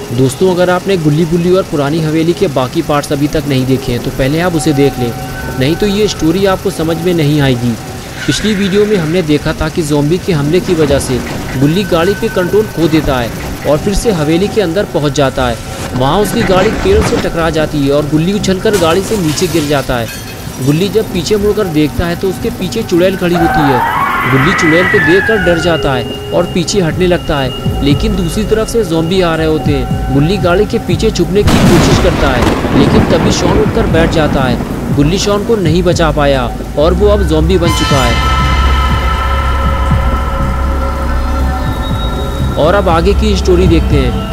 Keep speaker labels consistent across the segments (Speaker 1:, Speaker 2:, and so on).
Speaker 1: दोस्तों, अगर आपने गुल्ली बुल्ली और पुरानी हवेली के बाकी पार्ट्स अभी तक नहीं देखे हैं तो पहले आप उसे देख लें, नहीं तो ये स्टोरी आपको समझ में नहीं आएगी। पिछली वीडियो में हमने देखा था कि ज़ॉम्बी के हमले की वजह से गुल्ली गाड़ी पे कंट्रोल खो देता है और फिर से हवेली के अंदर पहुंच जाता है। वहाँ उसकी गाड़ी पेड़ से टकरा जाती है और गुल्ली उछलकर गाड़ी से नीचे गिर जाता है। गुल्ली जब पीछे मुड़कर देखता है तो उसके पीछे चुड़ैल खड़ी होती है। गुल्ली चुड़ैल को देखकर डर जाता है और पीछे हटने लगता है, लेकिन दूसरी तरफ से ज़ॉम्बी आ रहे होते हैं। गुल्ली गाड़ी के पीछे छुपने की कोशिश करता है, लेकिन तभी शॉन उठकर बैठ जाता है। गुल्ली शॉन को नहीं बचा पाया और वो अब ज़ॉम्बी बन चुका है। और अब आगे की स्टोरी देखते हैं।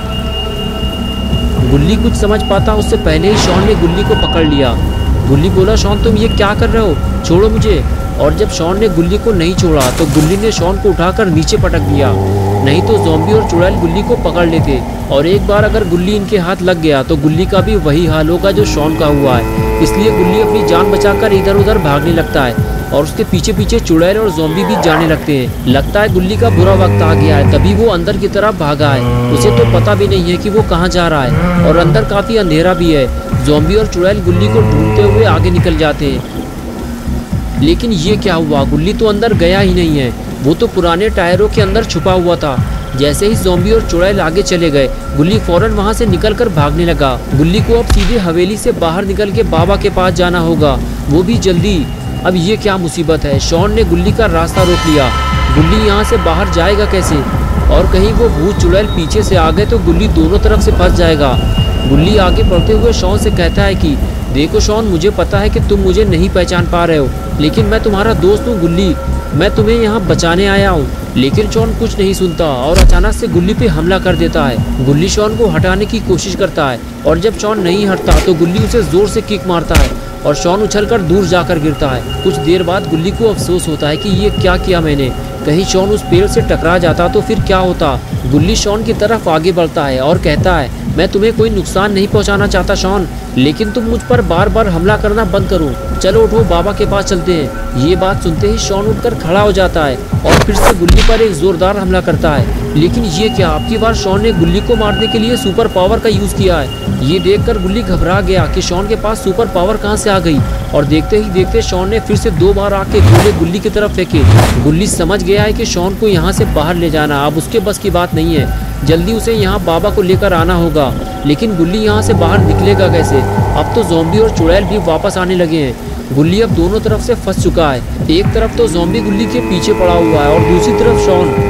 Speaker 1: गुल्ली कुछ समझ पाता उससे पहले ही शॉन ने गुल्ली को पकड़ लिया। गुल्ली बोला, शॉन तुम ये क्या कर रहे हो, छोड़ो मुझे। और जब शॉन ने गुल्ली को नहीं छोड़ा तो गुल्ली ने शॉन को उठाकर नीचे पटक दिया, नहीं तो ज़ॉम्बी और चुड़ैल गुल्ली को पकड़ लेते। और एक बार अगर गुल्ली इनके हाथ लग गया तो गुल्ली का भी वही हाल होगा जो शॉन का हुआ है। इसलिए गुल्ली अपनी जान बचाकर इधर उधर भागने लगता है और उसके पीछे पीछे चुड़ैल और ज़ॉम्बी भी जाने लगते हैं। लगता है गुल्ली का बुरा वक्त आ गया है, तभी वो अंदर की तरफ भागा है। उसे तो पता भी नहीं है कि वो कहाँ जा रहा है और अंदर काफ़ी अंधेरा भी है। ज़ॉम्बी और चुड़ैल गुल्ली को ढूंढते हुए आगे निकल जाते हैं, लेकिन ये क्या हुआ, गुल्ली तो अंदर गया ही नहीं है। वो तो पुराने टायरों के अंदर छुपा हुआ था। जैसे ही ज़ॉम्बी और चुड़ैल आगे चले गए, गुल्ली फौरन वहाँ से निकलकर भागने लगा। गुल्ली को अब सीधे हवेली से बाहर निकल के बाबा के पास जाना होगा, वो भी जल्दी। अब ये क्या मुसीबत है, शॉन ने गुल्ली का रास्ता रोक लिया। गुल्ली यहाँ से बाहर जाएगा कैसे, और कहीं वो भूत चुड़ैल पीछे से आ गए तो गुल्ली दोनों तरफ से फंस जाएगा। गुल्ली आगे बढ़ते हुए शॉन से कहता है कि देखो शॉन, मुझे पता है कि तुम मुझे नहीं पहचान पा रहे हो, लेकिन मैं तुम्हारा दोस्त हूँ गुल्ली, मैं तुम्हें यहाँ बचाने आया हूँ। लेकिन शॉन कुछ नहीं सुनता और अचानक से गुल्ली पे हमला कर देता है। गुल्ली शॉन को हटाने की कोशिश करता है और जब शॉन नहीं हटता तो गुल्ली उसे जोर से किक मारता है और शॉन उछलकर दूर जाकर गिरता है। कुछ देर बाद गुल्ली को अफसोस होता है कि ये क्या किया मैंने, कहीं शॉन उस पेड़ से टकरा जाता तो फिर क्या होता। गुल्ली शॉन की तरफ आगे बढ़ता है और कहता है, मैं तुम्हें कोई नुकसान नहीं पहुंचाना चाहता शॉन, लेकिन तुम मुझ पर बार बार हमला करना बंद करो। चलो उठो, बाबा के पास चलते हैं। ये बात सुनते ही शॉन उठकर खड़ा हो जाता है और फिर से गुल्ली पर एक जोरदार हमला करता है। लेकिन ये क्या, आपकी बार शॉन ने गुल्ली को मारने के लिए सुपर पावर का यूज़ किया है। ये देखकर गुल्ली घबरा गया कि शॉन के पास सुपर पावर कहाँ से आ गई, और देखते ही देखते शॉन ने फिर से 2 बार आके गोले गुल्ली की तरफ फेंके। गुल्ली समझ गया है कि शॉन को यहाँ से बाहर ले जाना अब उसके बस की बात नहीं है। जल्दी उसे यहाँ बाबा को लेकर आना होगा, लेकिन गुल्ली यहाँ से बाहर निकलेगा कैसे। अब तो ज़ॉम्बी और चुड़ैल भी वापस आने लगे हैं। गुल्ली अब दोनों तरफ से फंस चुका है। एक तरफ तो ज़ॉम्बी गुल्ली के पीछे पड़ा हुआ है और दूसरी तरफ शॉन।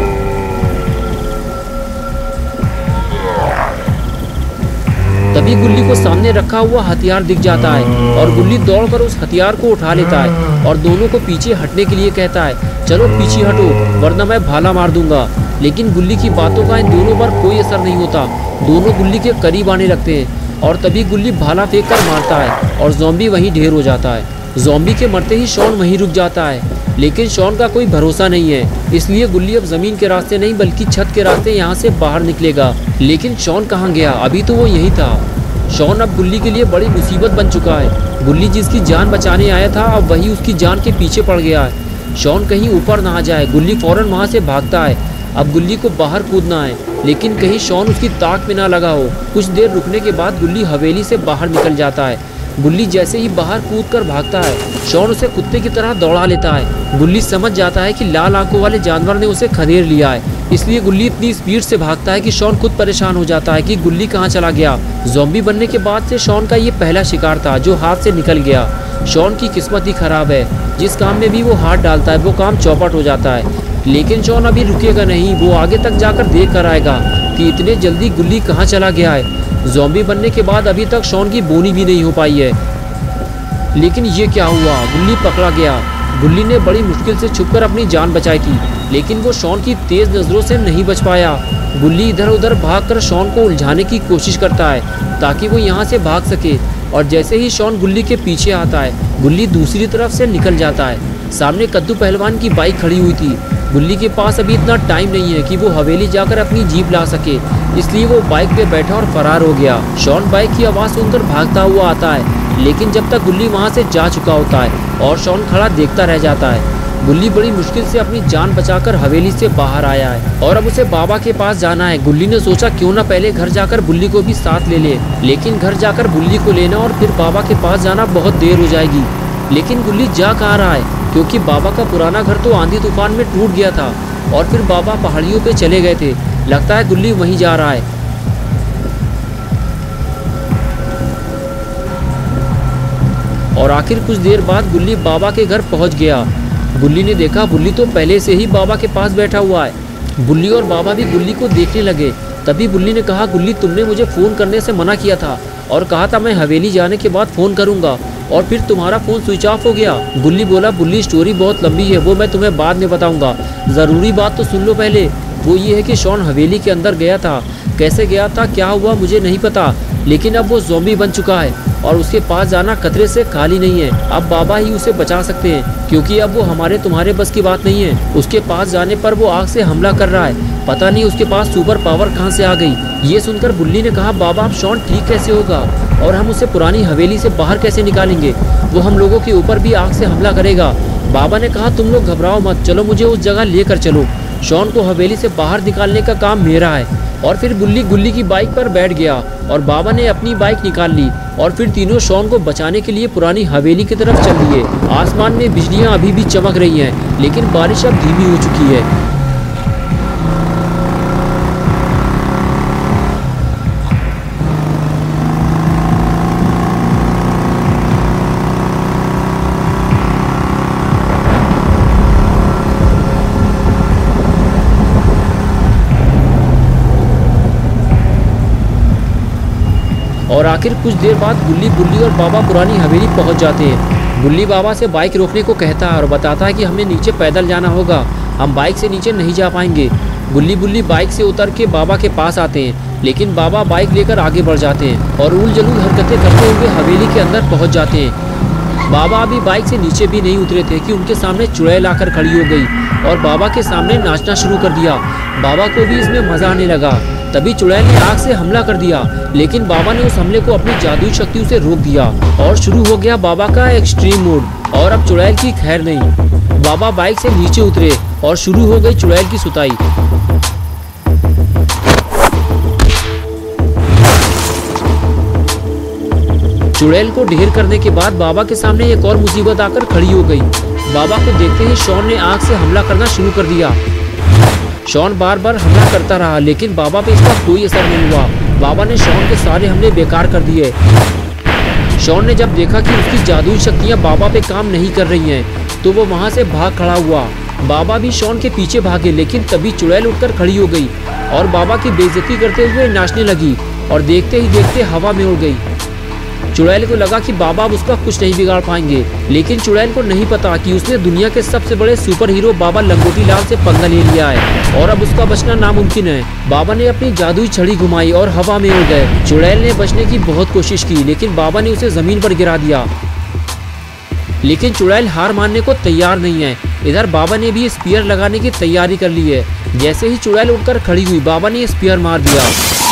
Speaker 1: तभी गुल्ली को सामने रखा हुआ हथियार दिख जाता है और गुल्ली दौड़कर उस हथियार को उठा लेता है और दोनों को पीछे हटने के लिए कहता है, चलो पीछे हटो वरना मैं भाला मार दूंगा। लेकिन गुल्ली की बातों का इन दोनों पर कोई असर नहीं होता। दोनों गुल्ली के करीब आने लगते हैं और तभी गुल्ली भाला फेंक कर मारता है और ज़ॉम्बी वहीं ढेर हो जाता है। ज़ॉम्बी के मरते ही शॉन वहीं रुक जाता है, लेकिन शॉन का कोई भरोसा नहीं है। इसलिए गुल्ली अब ज़मीन के रास्ते नहीं बल्कि छत के रास्ते यहाँ से बाहर निकलेगा। लेकिन शॉन कहाँ गया, अभी तो वो यहीं था। शॉन अब गुल्ली के लिए बड़ी मुसीबत बन चुका है। गुल्ली जिसकी जान बचाने आया था अब वही उसकी जान के पीछे पड़ गया है। शॉन कहीं ऊपर ना आ जाए, गुल्ली फौरन वहाँ से भागता है। अब गुल्ली को बाहर कूदना है, लेकिन कहीं शॉन उसकी ताक में ना लगा हो। कुछ देर रुकने के बाद गुल्ली हवेली से बाहर निकल जाता है। गुल्ली जैसे ही बाहर कूदकर भागता है, शॉन उसे कुत्ते की तरह दौड़ा लेता है। गुल्ली समझ जाता है कि लाल आंखों वाले जानवर ने उसे खदेड़ लिया है, इसलिए गुल्ली इतनी स्पीड से भागता है कि शॉन खुद परेशान हो जाता है कि गुल्ली कहाँ चला गया। ज़ॉम्बी बनने के बाद से शॉन का ये पहला शिकार था जो हाथ से निकल गया। शॉन की किस्मत ही खराब है, जिस काम में भी वो हाथ डालता है वो काम चौपट हो जाता है। लेकिन शॉन अभी रुकेगा नहीं, वो आगे तक जाकर देख कर आएगा कि इतने जल्दी गुल्ली कहाँ चला गया है। ज़ॉम्बी बनने के बाद अभी तक शॉन की बोनी भी नहीं हो पाई है। लेकिन ये क्या हुआ, गुल्ली पकड़ा गया। गुल्ली ने बड़ी मुश्किल से छुपकर अपनी जान बचाई थी, लेकिन वो शॉन की तेज़ नज़रों से नहीं बच पाया। गुल्ली इधर उधर भागकर शॉन को उलझाने की कोशिश करता है ताकि वो यहाँ से भाग सके, और जैसे ही शॉन गुल्ली के पीछे आता है गुल्ली दूसरी तरफ से निकल जाता है। सामने कद्दू पहलवान की बाइक खड़ी हुई थी। गुल्ली के पास अभी इतना टाइम नहीं है कि वो हवेली जाकर अपनी जीप ला सके, इसलिए वो बाइक पे बैठा और फरार हो गया। शॉन बाइक की आवाज़ सुनकर भागता हुआ आता है, लेकिन जब तक गुल्ली वहाँ से जा चुका होता है और शॉन खड़ा देखता रह जाता है। गुल्ली बड़ी मुश्किल से अपनी जान बचाकर हवेली से बाहर आया है और अब उसे बाबा के पास जाना है। गुल्ली ने सोचा क्यों ना पहले घर जाकर बुल्ली को भी साथ ले ले, लेकिन घर जाकर बुल्ली को लेना और फिर बाबा के पास जाना बहुत देर हो जाएगी। लेकिन गुल्ली जा कहाँ रहा है, क्योंकि बाबा का पुराना घर तो आंधी तूफान में टूट गया था और फिर बाबा पहाड़ियों पे चले गए थे। लगता है गुल्ली वहीं जा रहा है। और आखिर कुछ देर बाद गुल्ली बाबा के घर पहुंच गया। गुल्ली ने देखा बुल्ली तो पहले से ही बाबा के पास बैठा हुआ है। बुल्ली और बाबा भी गुल्ली को देखने लगे। तभी बुल्ली ने कहा, गुल्ली तुमने मुझे फ़ोन करने से मना किया था और कहा था मैं हवेली जाने के बाद फ़ोन करूंगा और फिर तुम्हारा फ़ोन स्विच ऑफ हो गया। गुल्ली बोला, बुल्ली स्टोरी बहुत लंबी है, वो मैं तुम्हें बाद में बताऊंगा, ज़रूरी बात तो सुन लो पहले। वो ये है कि शॉन हवेली के अंदर गया था। कैसे गया था, क्या हुआ मुझे नहीं पता, लेकिन अब वो ज़ॉम्बी बन चुका है और उसके पास जाना खतरे से खाली नहीं है। अब बाबा ही उसे बचा सकते हैं, क्योंकि अब वो हमारे तुम्हारे बस की बात नहीं है। उसके पास जाने पर वो आग से हमला कर रहा है, पता नहीं उसके पास सुपर पावर कहाँ से आ गई। ये सुनकर बुल्ली ने कहा, बाबा अब शॉन ठीक कैसे होगा और हम उसे पुरानी हवेली से बाहर कैसे निकालेंगे, वो हम लोगों के ऊपर भी आग से हमला करेगा। बाबा ने कहा, तुम लोग घबराओ मत, चलो मुझे उस जगह लेकर चलो, शॉन को हवेली से बाहर निकालने का काम मेरा है। और फिर बुल्ली गुल्ली की बाइक पर बैठ गया और बाबा ने अपनी बाइक निकाल ली और फिर तीनों शॉन को बचाने के लिए पुरानी हवेली की तरफ चल दिए। आसमान में बिजलियां अभी भी चमक रही हैं, लेकिन बारिश अब धीमी हो चुकी है। और आखिर कुछ देर बाद गुल्ली बुल्ली और बाबा पुरानी हवेली पहुंच जाते हैं। गुल्ली बाबा से बाइक रोकने को कहता है और बताता है कि हमें नीचे पैदल जाना होगा, हम बाइक से नीचे नहीं जा पाएंगे। गुल्ली बुल्ली बाइक से उतर के बाबा के पास आते हैं, लेकिन बाबा बाइक लेकर आगे बढ़ जाते हैं और उल जलूल हरकतें करते हुए हवेली के अंदर पहुँच जाते हैं। बाबा अभी बाइक से नीचे भी नहीं उतरे थे कि उनके सामने चुड़ैल आकर खड़ी हो गई और बाबा के सामने नाचना शुरू कर दिया। बाबा को भी इसमें मजा आने लगा। तभी चुड़ैल ने आग से हमला कर दिया, लेकिन बाबा ने उस हमले को अपनी जादुई शक्तियों से रोक दिया और शुरू हो गया बाबा का एक्सट्रीम मोड। और अब चुड़ैल की खैर नहीं। बाबा बाइक से नीचे उतरे और शुरू हो गई चुड़ैल की सुताई। चुड़ैल को ढेर करने के बाद बाबा के सामने एक और मुसीबत आकर खड़ी हो गई। बाबा को देखते ही शॉन ने आग से हमला करना शुरू कर दिया। शॉन बार बार हमला करता रहा, लेकिन बाबा पे इसका कोई असर नहीं हुआ। बाबा ने शॉन के सारे हमले बेकार कर दिए। शॉन ने जब देखा कि उसकी जादुई शक्तियां बाबा पे काम नहीं कर रही हैं, तो वो वहां से भाग खड़ा हुआ। बाबा भी शॉन के पीछे भागे, लेकिन तभी चुड़ैल उठकर खड़ी हो गई और बाबा की बेइज्जती करते हुए नाचने लगी और देखते ही देखते हवा में उड़ गई। चुड़ैल को लगा कि बाबा अब उसका कुछ नहीं बिगाड़ पाएंगे, लेकिन चुड़ैल को नहीं पता कि उसने दुनिया के सबसे बड़े सुपर हीरो बाबा लंगोटी लाल से पंगा ले लिया है और अब उसका बचना नामुमकिन है। बाबा ने अपनी जादुई छड़ी घुमाई और हवा में उड़ गए। चुड़ैल ने बचने की बहुत कोशिश की, लेकिन बाबा ने उसे जमीन पर गिरा दिया। लेकिन चुड़ैल हार मानने को तैयार नहीं है। इधर बाबा ने भी स्पीयर लगाने की तैयारी कर ली है। जैसे ही चुड़ैल उठकर खड़ी हुई, बाबा ने स्पीयर मार दिया।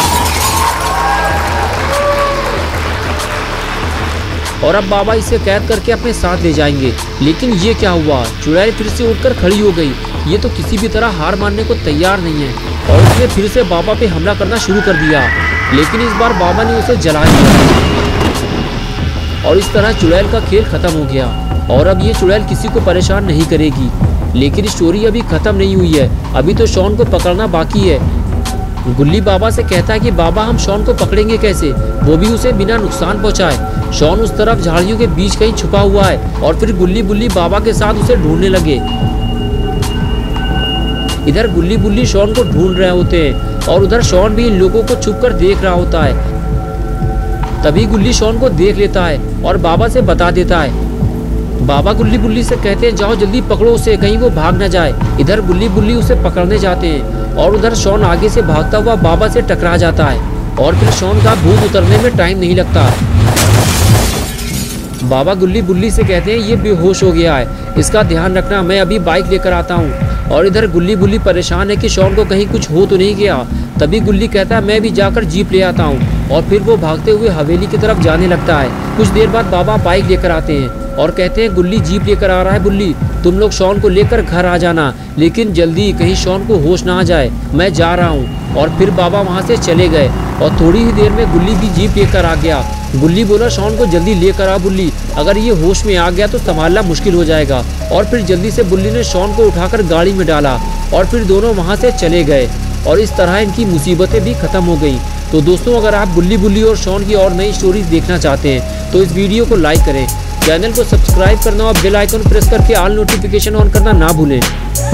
Speaker 1: और अब बाबा इसे कैद करके अपने साथ ले जाएंगे। लेकिन ये क्या हुआ, चुड़ैल फिर से उठकर खड़ी हो गई। ये तो किसी भी तरह हार मानने को तैयार नहीं है और उसने फिर से बाबा पे हमला करना शुरू कर दिया, लेकिन इस बार बाबा ने उसे जला दिया और इस तरह चुड़ैल का खेल खत्म हो गया। और अब ये चुड़ैल किसी को परेशान नहीं करेगी। लेकिन स्टोरी अभी खत्म नहीं हुई है, अभी तो शॉन को पकड़ना बाकी है। गुल्ली बाबा से कहता है कि बाबा हम शॉन को पकड़ेंगे कैसे, वो भी उसे बिना नुकसान पहुंचाए। शॉन उस तरफ झाड़ियों के बीच कहीं छुपा हुआ है और फिर गुल्ली बुल्ली बाबा के साथ उसे ढूंढने लगे। इधर गुल्ली बुल्ली शॉन को ढूंढ रहे होते हैं और उधर शॉन भी इन लोगों को छुपकर देख रहा होता है। तभी गुल्ली शॉन को देख लेता है और बाबा से बता देता है। बाबा गुल्ली बुल्ली से कहते हैं जाओ जल्दी पकड़ो उसे, कहीं वो भाग न जाए। इधर गुल्ली बुल्ली उसे पकड़ने जाते हैं और उधर शॉन आगे से भागता हुआ बाबा से टकरा जाता है और फिर शॉन का भूत उतरने में टाइम नहीं लगता। बाबा गुल्ली बुल्ली से कहते हैं ये बेहोश हो गया है, इसका ध्यान रखना, मैं अभी बाइक लेकर आता हूँ। और इधर गुल्ली बुल्ली परेशान है कि शॉन को कहीं कुछ हो तो नहीं गया। तभी गुल्ली कहता है मैं भी जाकर जीप ले आता हूँ और फिर वो भागते हुए हवेली की तरफ जाने लगता है। कुछ देर बाद बाबा बाइक लेकर आते हैं और कहते हैं गुल्ली जीप लेकर आ रहा है, बुल्ली तुम लोग शॉन को लेकर घर आ जाना, लेकिन जल्दी, कहीं शॉन को होश ना आ जाए, मैं जा रहा हूँ। और फिर बाबा वहाँ से चले गए और थोड़ी ही देर में गुल्ली भी जीप लेकर आ गया। गुल्ली बोला शॉन को जल्दी लेकर आ बुल्ली, अगर ये होश में आ गया तो संभालना मुश्किल हो जाएगा। और फिर जल्दी से बुल्ली ने शॉन को उठाकर गाड़ी में डाला और फिर दोनों वहाँ से चले गए और इस तरह इनकी मुसीबतें भी खत्म हो गई। तो दोस्तों, अगर आप गुल्ली बुल्ली और शॉन की और नई स्टोरीज देखना चाहते हैं तो इस वीडियो को लाइक करें, चैनल को सब्सक्राइब करना और बेल आइकन प्रेस करके ऑल नोटिफिकेशन ऑन करना ना भूलें।